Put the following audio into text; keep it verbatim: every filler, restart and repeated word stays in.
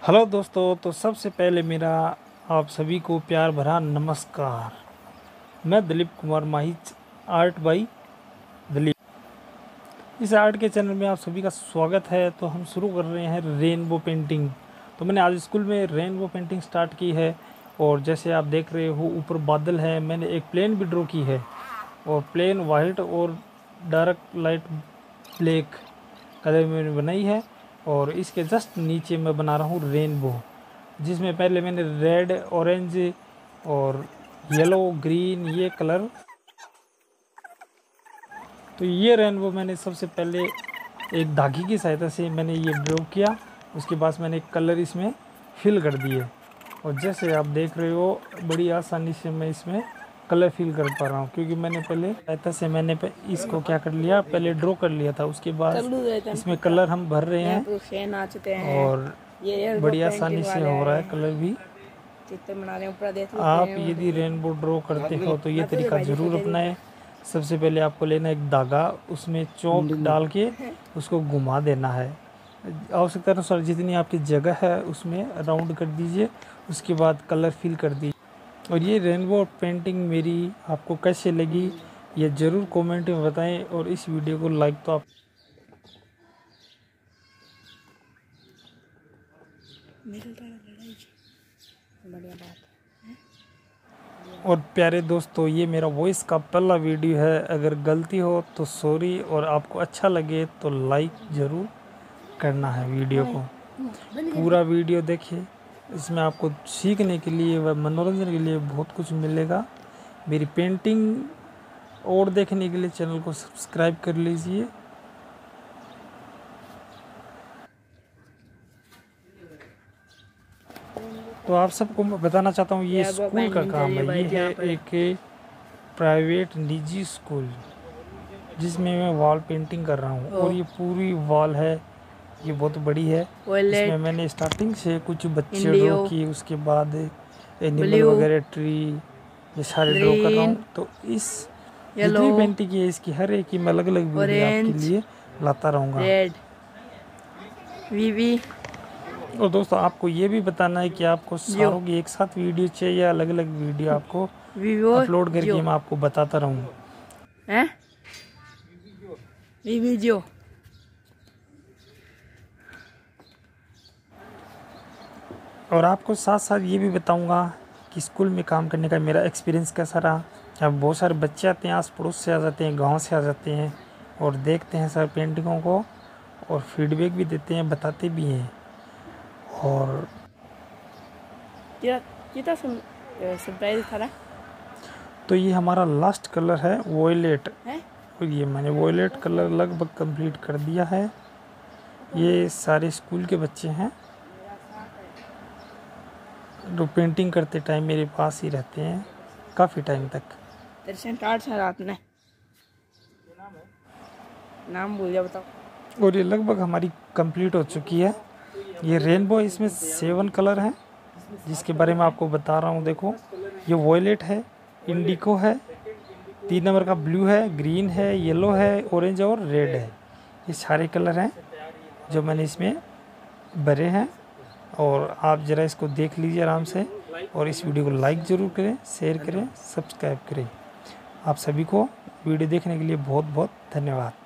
Hello दोस्तों, तो सबसे पहले मेरा आप सभी को प्यार भरा नमस्कार। मैं दिलीप कुमार माही, आर्ट बाई दिलीप। इस आर्ट के चैनल में आप सभी का स्वागत है। तो हम शुरू कर रहे हैं रेनबो पेंटिंग। तो मैंने आज स्कूल में रेनबो पेंटिंग स्टार्ट की है और जैसे आप देख रहे हो ऊपर बादल है। मैंने एक प्लेन भी ड्रॉ की है और प्लेन वाइट और डार्क लाइट ब्लैक कलर में मैंने बनाई है। और इसके जस्ट नीचे मैं बना रहा हूँ रेनबो, जिसमें पहले मैंने रेड, ऑरेंज और येलो, ग्रीन ये कलर। तो ये रेनबो मैंने सबसे पहले एक धागे की सहायता से मैंने ये ड्रॉ किया। उसके बाद मैंने कलर इसमें फिल कर दिए और जैसे आप देख रहे हो बड़ी आसानी से मैं इसमें कलर फिल कर पा रहा हूँ, क्योंकि मैंने पहले सहायता से मैंने इसको क्या कर लिया, पहले ड्रॉ कर लिया था। उसके बाद इसमें कलर हम भर रहे हैं और बड़ी आसानी से हो रहा है कलर भी। आप यदि रेनबो ड्रॉ करते हो तो ये तरीका ज़रूर अपनाएं। सबसे पहले आपको लेना एक धागा, उसमें चौक डाल के उसको घुमा देना है। आवश्यकता अनुसार जितनी आपकी जगह है उसमें राउंड कर दीजिए। उसके बाद कलर फिल कर दीजिए। और ये रेनबो पेंटिंग मेरी आपको कैसे लगी ये ज़रूर कमेंट में बताएं और इस वीडियो को लाइक तो आप बढ़िया बात है। और प्यारे दोस्तों, ये मेरा वॉइस का पहला वीडियो है। अगर गलती हो तो सॉरी, और आपको अच्छा लगे तो लाइक ज़रूर करना है। वीडियो को पूरा वीडियो देखिए, इसमें आपको सीखने के लिए व मनोरंजन के लिए बहुत कुछ मिलेगा। मेरी पेंटिंग और देखने के लिए चैनल को सब्सक्राइब कर लीजिए। तो आप सबको मैं बताना चाहता हूँ ये स्कूल का काम है। ये है एक प्राइवेट निजी स्कूल जिसमें मैं वॉल पेंटिंग कर रहा हूँ और ये पूरी वॉल है, ये बहुत बड़ी है। इसमें मैंने स्टार्टिंग से कुछ बच्चे ड्रॉ किए, उसके बाद एनिमल वगैरह, ट्री, ये सारे ड्रॉ कर रहा हूँ। तो इस जितनी पेंटिंग है इसकी हर एक की मैं अलग अलग वीडियो आपके लिए लाता रहूँगा। और दोस्तों आपको ये भी बताना है कि आपको सारों की एक साथ वीडियो चाहिए या अलग अलग वीडियो आपको अपलोड करके मैं आपको बताता रहूँ। वीडियो और आपको साथ साथ ये भी बताऊंगा कि स्कूल में काम करने का मेरा एक्सपीरियंस कैसा रहा। अब बहुत सारे बच्चे आते हैं, आस पड़ोस से आ जाते हैं, गांव से आ जाते हैं और देखते हैं सर पेंटिंगों को और फीडबैक भी देते हैं, बताते भी हैं। और तो ये हमारा लास्ट कलर है वॉयलेट, और ये मैंने वॉयलेट कलर लगभग कंप्लीट कर दिया है। ये सारे स्कूल के बच्चे हैं जो पेंटिंग करते टाइम मेरे पास ही रहते हैं काफ़ी टाइम तक। रात में नाम भूल जा बताओ। और ये लगभग हमारी कंप्लीट हो चुकी है। ये रेनबो, इसमें सेवन कलर हैं जिसके बारे में आपको बता रहा हूँ। देखो, ये वॉयलेट है, इंडिको है, तीन नंबर का ब्लू है, ग्रीन है, येलो है, ऑरेंज और रेड है। ये सारे कलर हैं जो मैंने इसमें भरे हैं। और आप ज़रा इसको देख लीजिए आराम से और इस वीडियो को लाइक ज़रूर करें, शेयर करें, सब्सक्राइब करें। आप सभी को वीडियो देखने के लिए बहुत बहुत धन्यवाद।